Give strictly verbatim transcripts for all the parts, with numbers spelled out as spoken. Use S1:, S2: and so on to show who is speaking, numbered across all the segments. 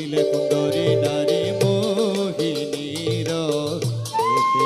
S1: আহিলে সুন্দরী নারী মোহিনীর দেশে।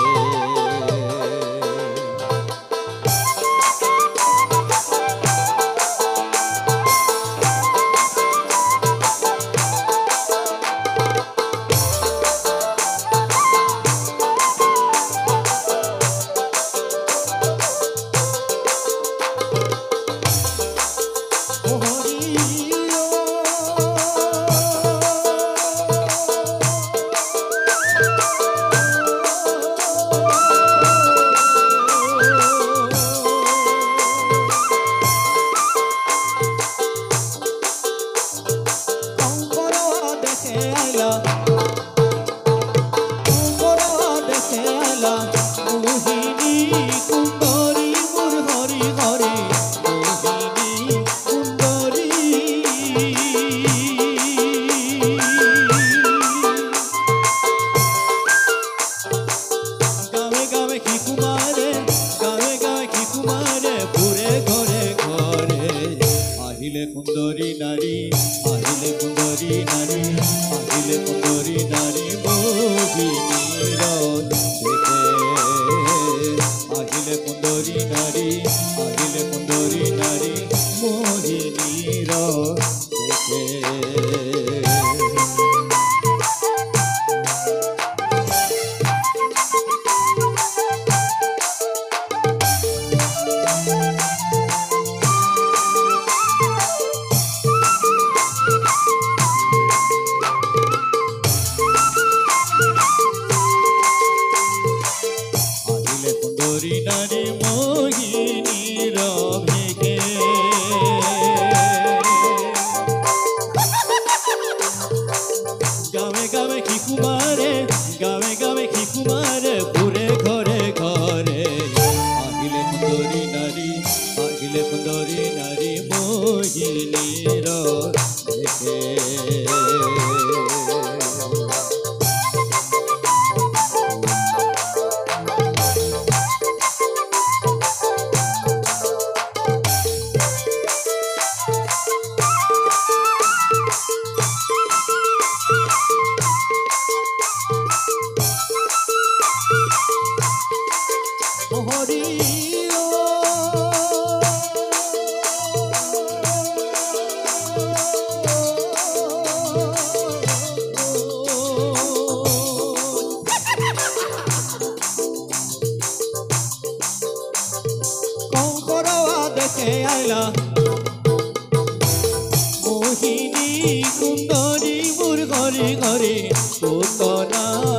S1: সুন্দরী নারী আহিলে সুন্দরী নারী আহিলে সুন্দরী নারী মোহিনীর দেশে। আহিলে সুন্দরী নারী আহিলে সুন্দরী নারী মোহিনীর দেশে। সুন্দরী নারী মোহিনীর ভেগে গাবে গাবে শিশু মারে গাবে গাবে শিশু মারে ঘুরে ঘরে ঘরে। আহিলে সুন্দরী নারী আহিলে সুন্দরী নারী মোহিনীর ভেগে। আইলা মোহিনী সুন্দরী মোর ঘরে ঘরে পুতনা